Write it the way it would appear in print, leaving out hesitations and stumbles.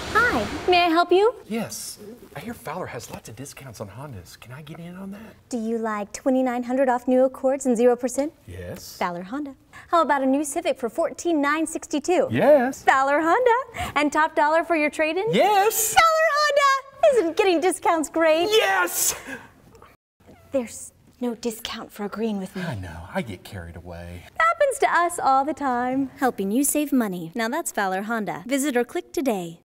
Hi, may I help you? Yes, I hear Fowler has lots of discounts on Hondas. Can I get in on that? Do you like $2,900 off new Accords and 0%? Yes. Fowler Honda. How about a new Civic for $14,962? Yes. Fowler Honda. And top dollar for your trade-in? Yes. Fowler Honda! Isn't getting discounts great? Yes! There's no discount for agreeing with me. I know, I get carried away. Happens to us all the time. Helping you save money. Now that's Fowler Honda. Visit or click today.